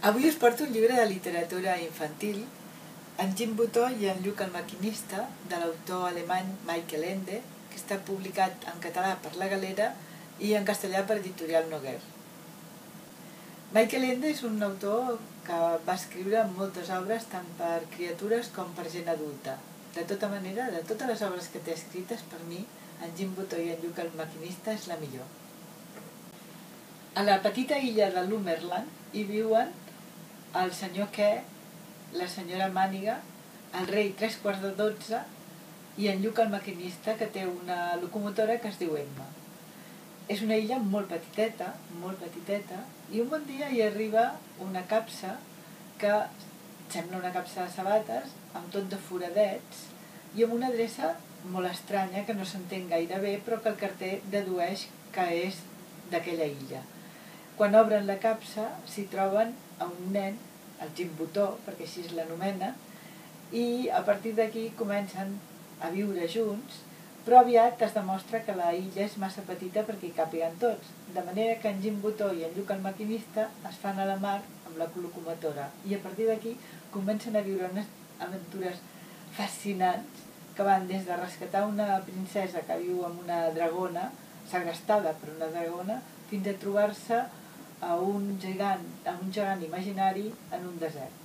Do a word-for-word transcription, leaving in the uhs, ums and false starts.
Avui us porto un llibre de literatura infantil, en Jim Butó i en Lluc el maquinista, de l'autor alemany Michael Ende, que està publicat en català per La Galera i en castellà per Editorial Noguer. Michael Ende és un autor que va escriure moltes obres tant per criatures com per gent adulta. De tota manera, de totes les obres que té escrites, per mi, en Jim Butó i en Lluc el maquinista és la millor. A la petita illa de Lumberland hi viuen el senyor Què, la senyora Màniga, el rei tres quarts de dotze i en Lluc el maquinista, que té una locomotora que es diu Emma. És una illa molt petiteta, molt petiteta, i un bon dia hi arriba una capsa que sembla una capsa de sabates, amb tot de foradets, i amb una adreça molt estranya que no s'entén gaire bé, però que el carter dedueix que és d'aquella illa. Quan obren la capsa s'hi troben a un nen, el Jim Butó, perquè així l'anomena, i a partir d'aquí comencen a viure junts, però aviat es demostra que la illa és massa petita perquè hi càpiguen tots, de manera que en Jim Butó i en Lluc el maquinista es fan a la mar amb la locomotora, i a partir d'aquí comencen a viure unes aventures fascinants que van des de rescatar una princesa que viu amb una dragona, segrestada per una dragona, fins a trobar-se a un gegant, a un gegant imaginari en un desert.